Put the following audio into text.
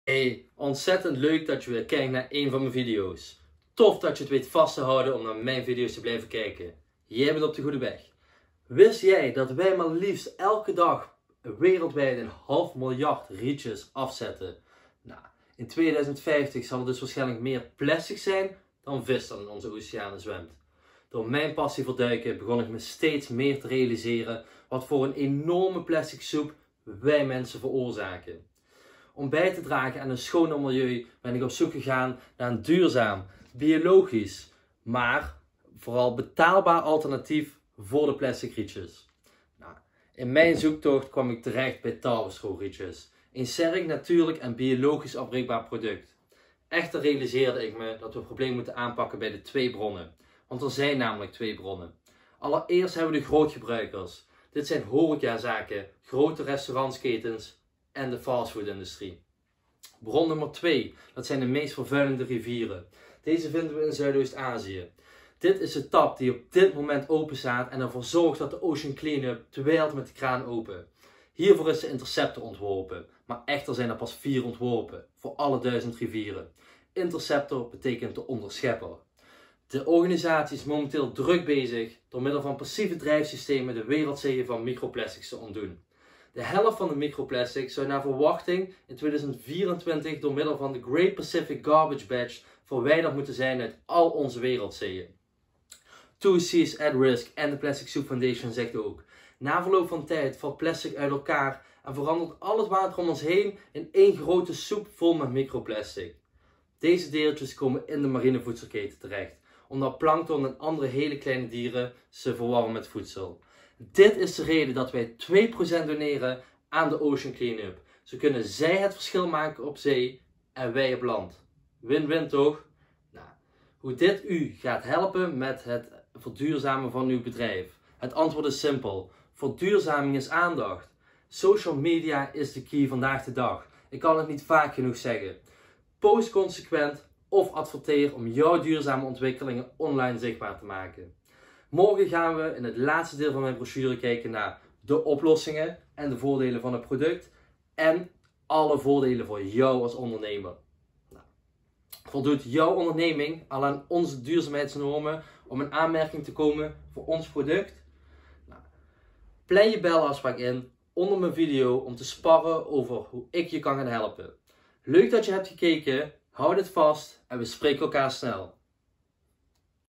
Hey, ontzettend leuk dat je weer kijkt naar een van mijn video's. Tof dat je het weet vast te houden om naar mijn video's te blijven kijken. Jij bent op de goede weg. Wist jij dat wij maar liefst elke dag wereldwijd 500 miljoen rietjes afzetten? Nou, in 2050 zal er dus waarschijnlijk meer plastic zijn dan vis dat in onze oceanen zwemt. Door mijn passie voor duiken begon ik me steeds meer te realiseren wat voor een enorme plastic soep wij mensen veroorzaken. Om bij te dragen aan een schoner milieu ben ik op zoek gegaan naar een duurzaam, biologisch, maar vooral betaalbaar alternatief voor de plastic rietjes. Nou, in mijn zoektocht kwam ik terecht bij tarwestro-rietjes. Een sterk, natuurlijk en biologisch afbreekbaar product. Echter realiseerde ik me dat we het probleem moeten aanpakken bij de twee bronnen. Want er zijn namelijk twee bronnen. Allereerst hebben we de grootgebruikers. Dit zijn horecazaken, grote restaurantsketens en de fastfoodindustrie. Bron nummer 2, dat zijn de meest vervuilende rivieren. Deze vinden we in Zuidoost-Azië. Dit is de tap die op dit moment open staat en ervoor zorgt dat de Ocean Cleanup dweilt met de kraan open. Hiervoor is de Interceptor ontworpen, maar echter zijn er pas 4 ontworpen, voor alle 1000 rivieren. Interceptor betekent de onderschepper. De organisatie is momenteel druk bezig door middel van passieve drijfsystemen de wereldzeeën van microplastics te ontdoen. De helft van de microplastics zou naar verwachting in 2024 door middel van de Great Pacific Garbage Patch verwijderd moeten zijn uit al onze wereldzeeën. Two Seas at Risk en de Plastic Soup Foundation zegt ook: na verloop van tijd valt plastic uit elkaar en verandert al het water om ons heen in één grote soep vol met microplastic. Deze deeltjes komen in de marine voedselketen terecht, omdat plankton en andere hele kleine dieren ze verwarren met voedsel. Dit is de reden dat wij 2% doneren aan de Ocean Cleanup. Zo kunnen zij het verschil maken op zee en wij op land. Win-win toch? Nou, hoe dit u gaat helpen met het verduurzamen van uw bedrijf? Het antwoord is simpel. Verduurzaming is aandacht. Social media is de key vandaag de dag. Ik kan het niet vaak genoeg zeggen. Post consequent of adverteer om jouw duurzame ontwikkelingen online zichtbaar te maken. Morgen gaan we in het laatste deel van mijn brochure kijken naar de oplossingen en de voordelen van het product en alle voordelen voor jou als ondernemer. Nou, voldoet jouw onderneming al aan onze duurzaamheidsnormen om in aanmerking te komen voor ons product? Nou, plan je belafspraak in onder mijn video om te sparren over hoe ik je kan gaan helpen. Leuk dat je hebt gekeken, houd het vast en we spreken elkaar snel.